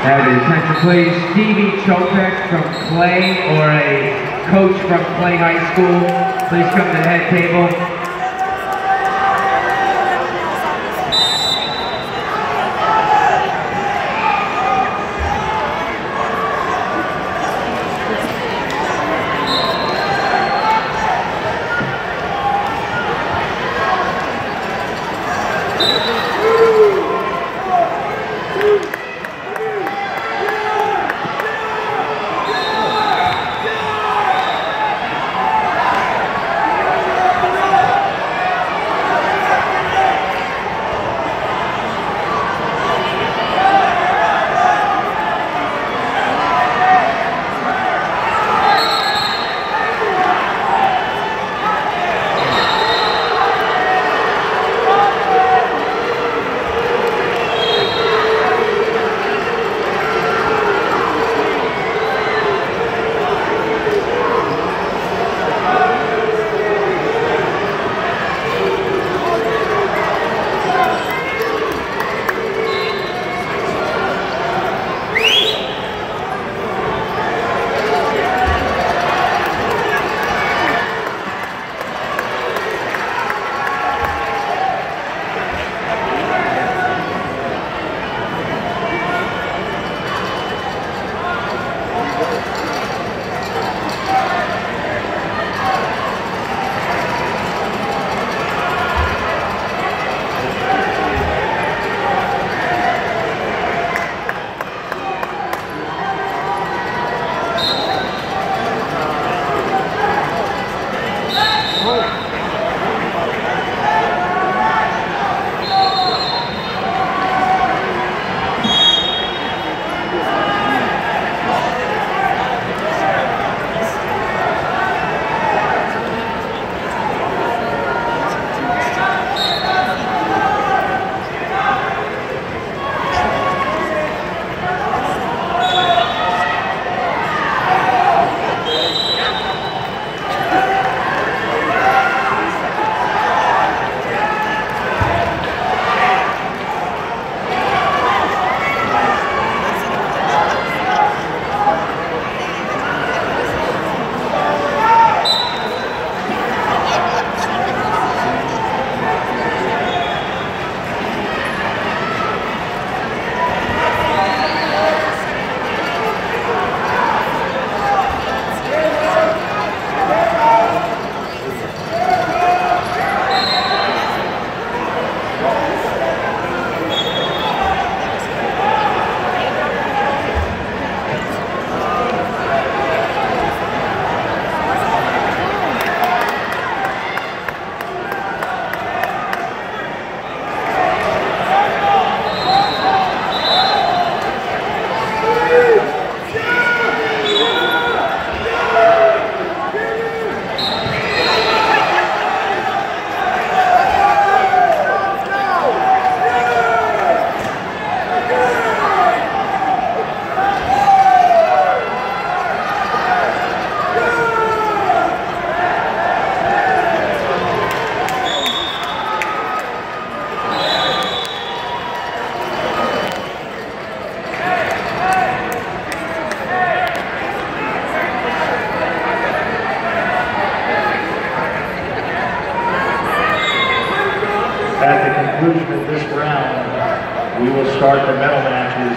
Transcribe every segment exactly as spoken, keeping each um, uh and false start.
Have your attention please, Stevie Chopek from Clay, or a coach from Clay High School. Please come to the head table. At the conclusion of this round, we will start the medal matches.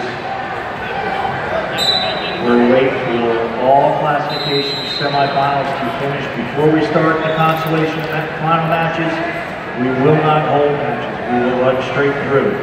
We'll wait for all classification semifinals to finish before we start the consolation final matches. We will not hold matches. We will run straight through.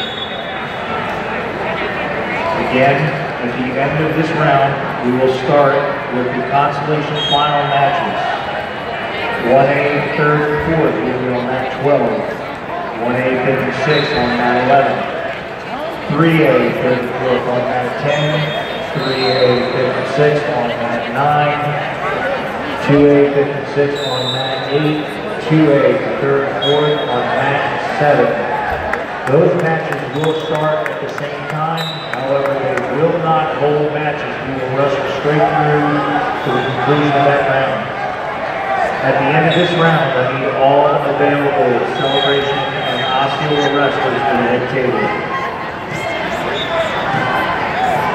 Again, at the end of this round, we will start with the consolation final matches. one A, third and fourth will be on mat twelve. one A, fifth and sixth on mat eleven. three A, third and fourth on mat ten. three A, fifth and sixth on mat nine. two A, fifth and sixth on mat eight. two A, third and fourth on mat seven. Those matches will start at the same time. However, they will not hold matches. We will rush straight through to the conclusion of that round. At the end of this round, I need all available celebration and Osceola wrestlers to the head table.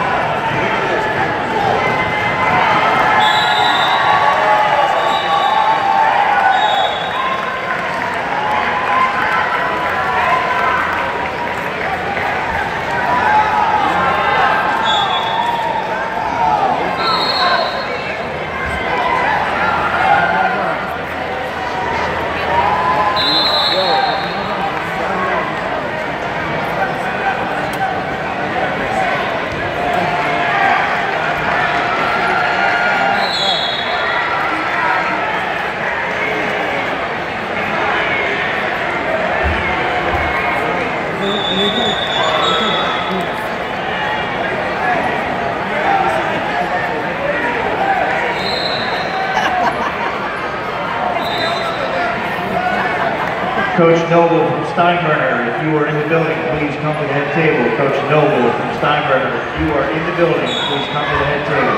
Coach Noble from Steinbrenner, if you are in the building, please come to the head table. Coach Noble from Steinbrenner, if you are in the building, please come to the head table.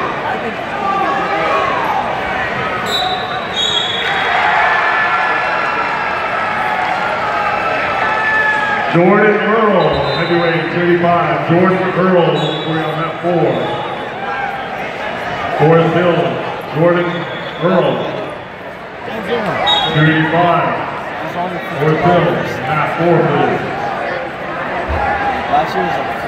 Jordan Earl, heavyweight thirty-five. Jordan Earl, we're on that four. Fourth Bill, Jordan Earl, two eighty-five. Fourth Bill, half four, please. Last year was like